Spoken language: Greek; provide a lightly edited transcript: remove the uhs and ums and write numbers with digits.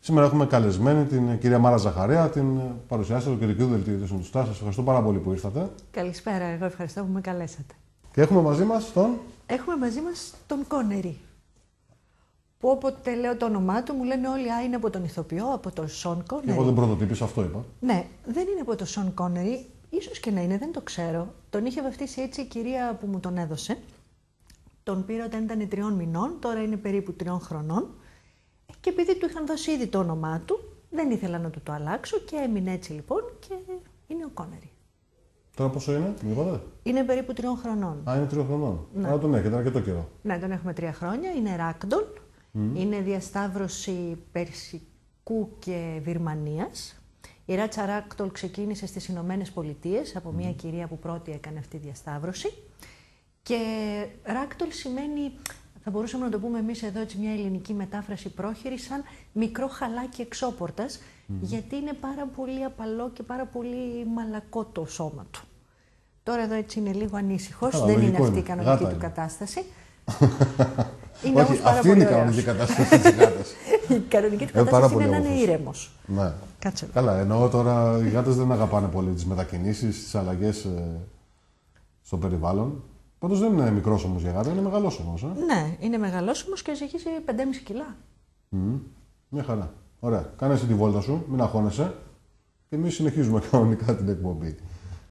Σήμερα έχουμε καλεσμένη την κυρία Μάρα Ζαχαρέα, την παρουσιάστρια του κεντρικού δελτίου ειδήσεων του ΣΤΑΡ. Σας ευχαριστώ πάρα πολύ που ήρθατε. Καλησπέρα, εγώ ευχαριστώ που με καλέσατε. Και έχουμε μαζί μας τον. Έχουμε μαζί μας τον Κόνερι. Που όποτε λέω το όνομά του μου λένε όλοι, είναι από τον ηθοποιό, από τον Σον Κόνερι. Εγώ δεν πρωτοτύπησα, αυτό είπα. Ναι, δεν είναι από τον Σον Κόνερι, ίσως και να είναι, δεν το ξέρω. Τον είχε βαφτίσει έτσι η κυρία που μου τον έδωσε. Τον πήρα όταν ήταν 3 μηνών, τώρα είναι περίπου 3 χρονών. Και επειδή του είχαν δώσει ήδη το όνομά του, δεν ήθελα να του το αλλάξω και έμεινε έτσι λοιπόν και είναι ο Κόνερι. Τώρα πόσο είναι, μου είπατε? Είναι περίπου 3 χρονών. Α, είναι 3 χρονών. Ναι. Άρα τον έχετε αρκετό καιρό. Ναι, τον έχουμε 3 χρόνια. Είναι ράκτον. Είναι διασταύρωση Περσικού και Βυρμανίας. Η ράτσα ράκτολ ξεκίνησε στις Ηνωμένες Πολιτείες από μια κυρία που πρώτη έκανε αυτή τη διασταύρωση. Και ράκτολ σημαίνει, θα μπορούσαμε να το πούμε εμείς εδώ έτσι μια ελληνική μετάφραση πρόχειρη, σαν μικρό χαλάκι εξώπορτας, γιατί είναι πάρα πολύ απαλό και πάρα πολύ μαλακό το σώμα του. Τώρα εδώ έτσι είναι λίγο ανήσυχος, δεν είναι αυτή η κανονική του κατάσταση. Είναι όχι, αυτή είναι η κανονική κατάσταση της γάτας. Η κανονική του κατάσταση είναι να είναι ήρεμος. Ναι. Κάτσε. Καλά, εννοώ τώρα οι γάτες δεν αγαπάνε πολύ τις μετακινήσεις, τις αλλαγές στο περιβάλλον. Πάντως δεν είναι μικρός όμως για γάτα, είναι μεγαλός όμως. Ναι, είναι μεγαλός όμως και ζυγίζει 5,5 κιλά. Μια χαρά. Ωραία. Κάνε εσύ τη βόλτα σου, μην αγχώνεσαι και εμείς συνεχίζουμε κανονικά την εκπομπή.